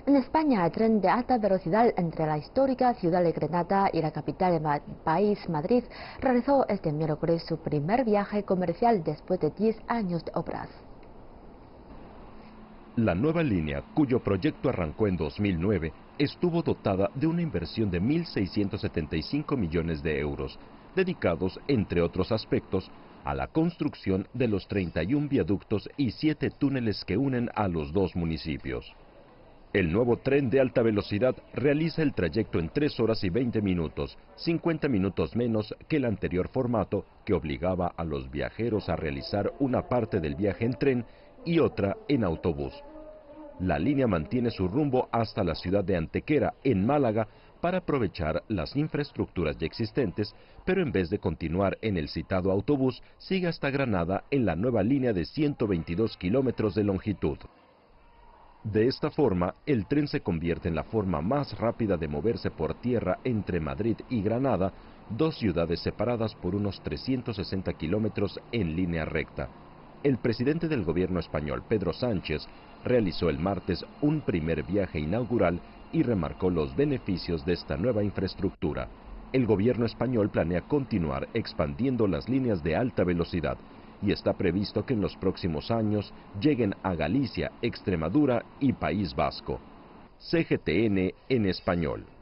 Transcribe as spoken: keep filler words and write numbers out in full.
En España, el tren de alta velocidad entre la histórica ciudad de Granada y la capital del país, Madrid, realizó este miércoles su primer viaje comercial después de diez años de obras. La nueva línea, cuyo proyecto arrancó en dos mil nueve, estuvo dotada de una inversión de mil seiscientos setenta y cinco millones de euros, dedicados, entre otros aspectos, a la construcción de los treinta y un viaductos y siete túneles que unen a los dos municipios. El nuevo tren de alta velocidad realiza el trayecto en tres horas y veinte minutos, cincuenta minutos menos que el anterior formato que obligaba a los viajeros a realizar una parte del viaje en tren y otra en autobús. La línea mantiene su rumbo hasta la ciudad de Antequera, en Málaga, para aprovechar las infraestructuras ya existentes, pero en vez de continuar en el citado autobús, sigue hasta Granada en la nueva línea de ciento veintidós kilómetros de longitud. De esta forma, el tren se convierte en la forma más rápida de moverse por tierra entre Madrid y Granada, dos ciudades separadas por unos trescientos sesenta kilómetros en línea recta. El presidente del gobierno español, Pedro Sánchez, realizó el martes un primer viaje inaugural y remarcó los beneficios de esta nueva infraestructura. El gobierno español planea continuar expandiendo las líneas de alta velocidad y está previsto que en los próximos años lleguen a Galicia, Extremadura y País Vasco. C G T N en español.